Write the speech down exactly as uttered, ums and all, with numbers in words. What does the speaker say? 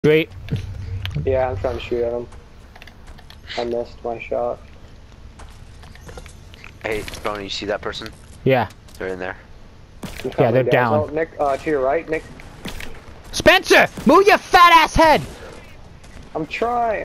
Great. Yeah, I'm trying to shoot at him. I missed my shot. Hey, Bonnie, you see that person? Yeah. They're in there. Yeah, they're down. Oh, Nick, uh, to your right, Nick. Spencer, move your fat ass head. I'm trying.